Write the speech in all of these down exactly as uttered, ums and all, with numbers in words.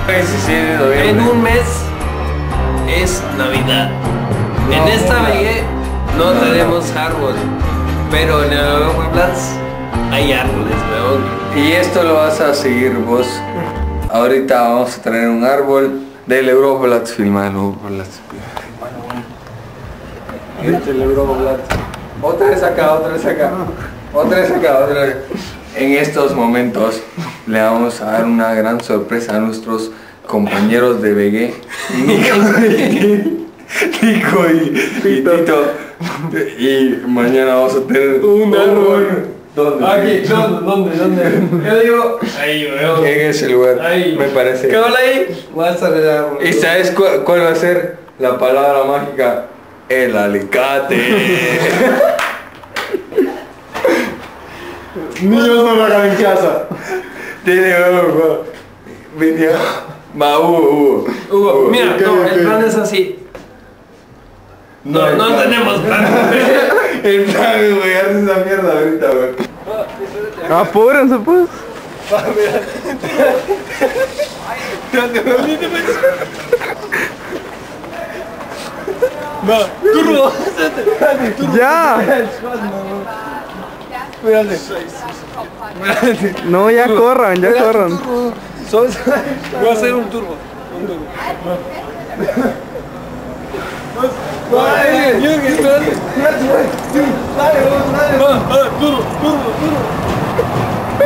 diecisiete de noviembre. En un mes es Navidad. No, en esta no. vegue no, No, tenemos árbol, pero en el Europlaza hay árboles, weón. Y esto lo vas a seguir vos. Ahorita vamos a traer un árbol del Europlatz, filmar el Europlatz. Este el Europlatz. Otra vez acá, otra vez acá. Otra vez acá, otra vez. En estos momentos le vamos a dar una gran sorpresa a nuestros compañeros de B G, Nico y, Nico y, y Tito. Y mañana vamos a tener Un árbol. ¿Dónde? Aquí, ¿dónde? ¿Dónde? ¿Dónde? Yo digo, ahí, weón. En ese lugar, Ahí. me parece. ¿Qué vale ahí? Va a estar el árbol. ¿Y sabes cu- cuál va a ser la palabra mágica? El alicate. Niños no lo hagan en casa. Tiene huevo. Venía. Va, Hugo, Hugo. Hugo, mira, ¿qué, no, qué? el plan es así. No, hay no, plan. tenemos plan. El plan, güey, hace esa mierda ahorita, güey. Apúrense pues. No, turbo. Ya. No, ya corran, ya corran. Voy a hacer un turbo. Un turbo. Dale, Jürgen, espérate. Dale, dale. Turbo, turbo, turbo.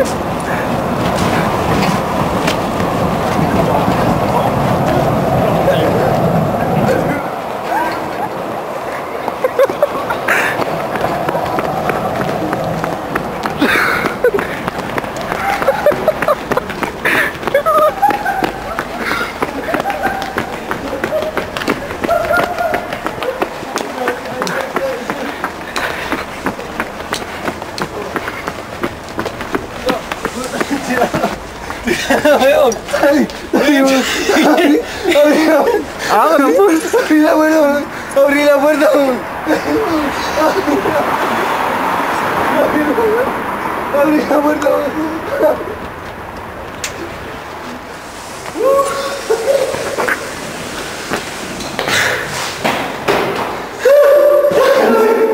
Abran pues. Abrí la puerta, abrí la puerta. Abrí la puerta.